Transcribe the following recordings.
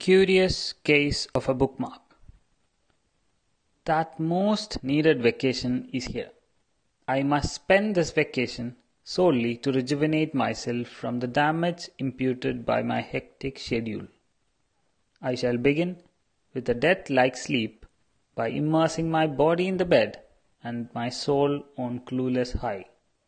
Curious case of a bookmark. That most needed vacation is here. I must spend this vacation solely to rejuvenate myself from the damage imputed by my hectic schedule. I shall begin with a death-like sleep by immersing my body in the bed and my soul on clueless high.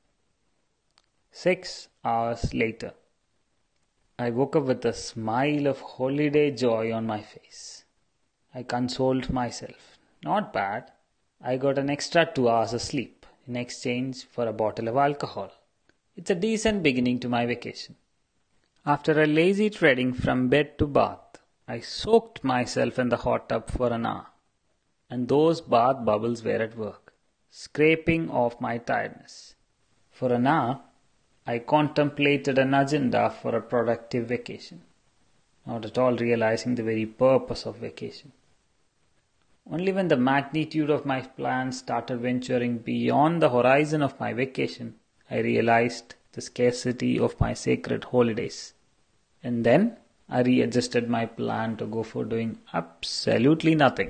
6 hours later, I woke up with a smile of holiday joy on my face. I consoled myself. Not bad. I got an extra 2 hours of sleep in exchange for a bottle of alcohol. It's a decent beginning to my vacation. After a lazy treading from bed to bath, I soaked myself in the hot tub for an hour. And those bath bubbles were at work, scraping off my tiredness. For an hour, I contemplated an agenda for a productive vacation, not at all realizing the very purpose of vacation. Only when the magnitude of my plans started venturing beyond the horizon of my vacation, I realized the scarcity of my sacred holidays. And then I readjusted my plan to go for doing absolutely nothing.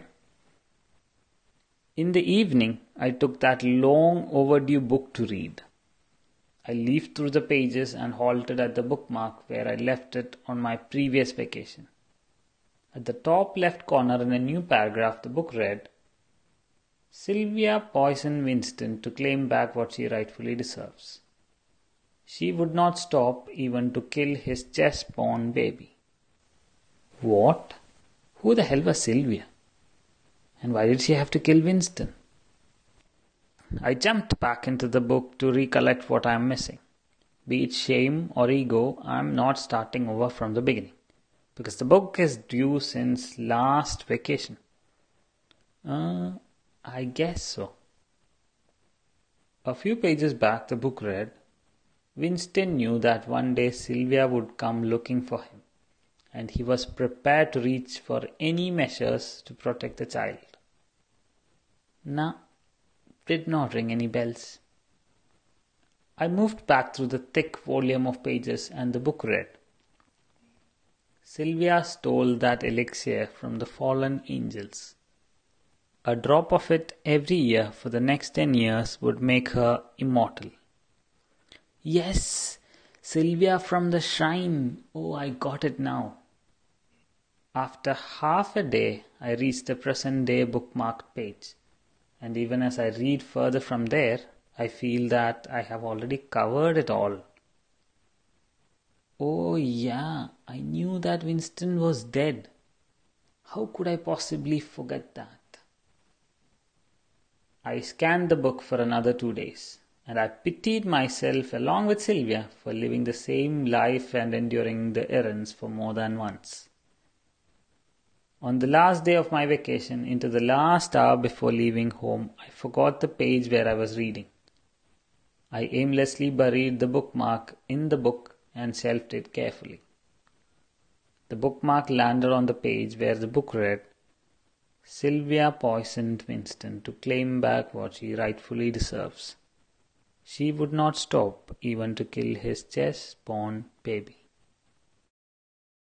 In the evening, I took that long overdue book to read. I leafed through the pages and halted at the bookmark where I left it on my previous vacation. At the top left corner in a new paragraph, the book read, "Sylvia poisoned Winston to claim back what she rightfully deserves. She would not stop even to kill his chess-pawn baby." What? Who the hell was Sylvia? And why did she have to kill Winston? I jumped back into the book to recollect what I am missing. Be it shame or ego, I am not starting over from the beginning, because the book is due since last vacation. I guess so. A few pages back the book read, Winston knew that one day Sylvia would come looking for him, and he was prepared to reach for any measures to protect the child. Did not ring any bells. I moved back through the thick volume of pages and the book read, Sylvia stole that elixir from the fallen angels. A drop of it every year for the next 10 years would make her immortal. Yes, Sylvia from the shrine. Oh, I got it now. After half a day, I reached the present day bookmarked page. And even as I read further from there, I feel that I have already covered it all. Oh yeah, I knew that Winston was dead. How could I possibly forget that? I scanned the book for another 2 days, and I pitied myself along with Sylvia for living the same life and enduring the errands for more than once. On the last day of my vacation, into the last hour before leaving home, I forgot the page where I was reading. I aimlessly buried the bookmark in the book and shelved it carefully. The bookmark landed on the page where the book read, Sylvia poisoned Winston to claim back what she rightfully deserves. She would not stop even to kill his chess-pawn baby.